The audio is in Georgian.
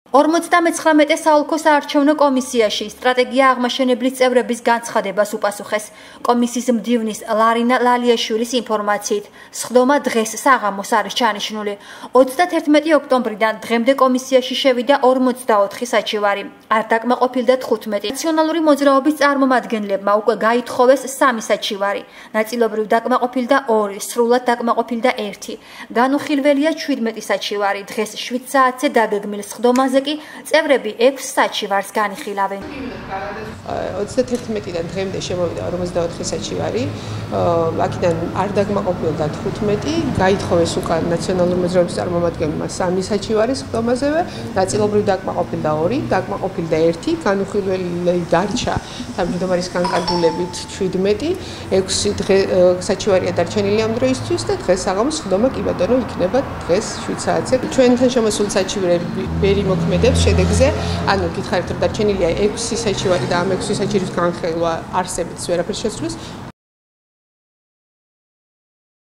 59 საოლქო საარჩევნო კომისიაში სტრატეგია აღმაშენებლის წევრების განცხადებას უპასუხეს. კომისიის მდივნის ლარინა ლალიაშვილის ინფორმაციით, სხდომა დღეს საღამოს არის ჩანიშნული. 31 ოქტომბრიდან დღემდე კომისიაში შევიდა 44 საჩივარი. არ დაკმაყოფილდა 15. ნაციონალური მოძრაობის წარმომადგენლებმა უკვე გაითხოვეს 3 საჩივარი. ნაწილობრივ დაკმაყოფილდა 2, სრულად დაკმაყოფილდა 1. განუხილველია 17 საჩივარი. დღეს 7 საათზე დაგეგმილ სხდომაზე წევრები 6 საჩივარს განიხილავენ. 31-დან დღემდე შემოვიდა 44 საჩივარი. აქედან არ დაკმაყოფილდა 15, გაითხოვეს უკან ნაციონალური მოძრაობის წარმომადგენლებმა 3 საჩივარი სხდომაზევე, ნაწილობრივ დაკმაყოფილდა 2, დაკმაყოფილდა 1, განუხილველი დარჩა თავმჯდომარის განკარგულებით 17, 6 საჩივარია დარჩენილი ამ დროისთვის და დღეს საღამოს სხდომა კი ბატონო იქნება დღეს 7 საათზე. ჩვენთან შემოსული საჩივარები ბერი მოქმედებს შედეგზე, ანუ გითხარით რომ დარჩენილია 6 საჩივარი და ამ 6 საჩივრის განხილვა არსებითს ვერაფერს შეცვლის.